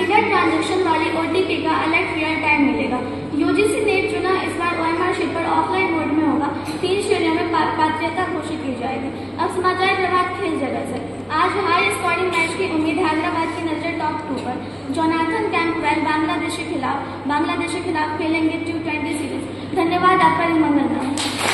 Minute transaction वाली OTP का alert real time मिलेगा। यूजीसी ने चुना इस बार OMR शीट ऑफलाइन मोड में होगा। 3 श्रेणियों में पात्रता घोषित की जाएगी। अब समाचार प्रभात खेल जगत से। आज हाई स्कोरिंग मैच की उम्मीद हैदराबाद की नजर टॉप 2 पर। जोनाथन कैंपबेल बांग्लादेश के खिलाफ खेलेंगे T20 सीरीज। धन्यवाद आपका निमंत्रण।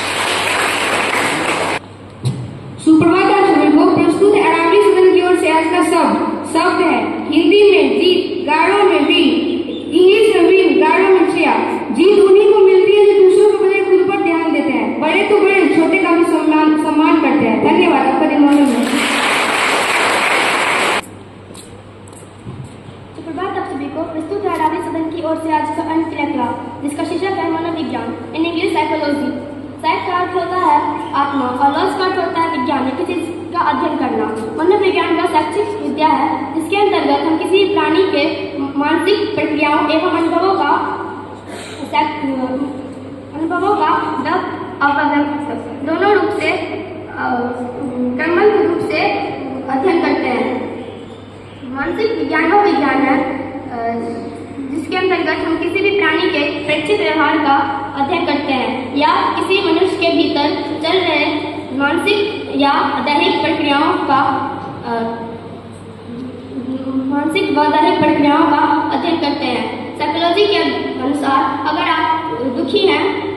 सुप्रभात आप सभी को। प्रस्तुत है अरावली सदन की ओर से आज का शब्द है हिंदी में जीत, गाड़ों में वीर, इंग्लिश में विन, गाड़ों में चेयर। जीत उन्हीं को मिलती है जो दूसरों के बजाय खुद पर ध्यान देते हैं। बड़े तो बड़े, छोटे का भी सम्मान करते हैं। धन्यवाद आपका निमंत्रण। सुप्रभात आप सभी को। प्रस्तुत है अरावली सदन की ओर से आज का क्लास जिसका शीर्षक है मनोविज्ञान, इन इंग्लिश साइकोलॉजी। साइक का अर्थ होता है आत्मा और लॉज का अर्थ होता है विज्ञान, किसी चीज का अध्ययन करना। मनोविज्ञान का शैक्षिक विद्या है जिसके अंतर्गत हम किसी प्राणी के मानसिक प्रक्रियाओं एवं अनुभवों का दोनों रूप से क्रमबद्ध रूप से अध्ययन करते हैं। मानसिक विज्ञान वो विज्ञान है जिसके अंतर्गत हम किसी भी प्राणी के प्रेक्षित व्यवहार का अध्ययन करते हैं या किसी मनुष्य के भीतर चल रहे मानसिक या दैहिक प्रक्रियाओं का अध्ययन करते हैं। साइकोलॉजी के अनुसार अगर आप दुखी हैं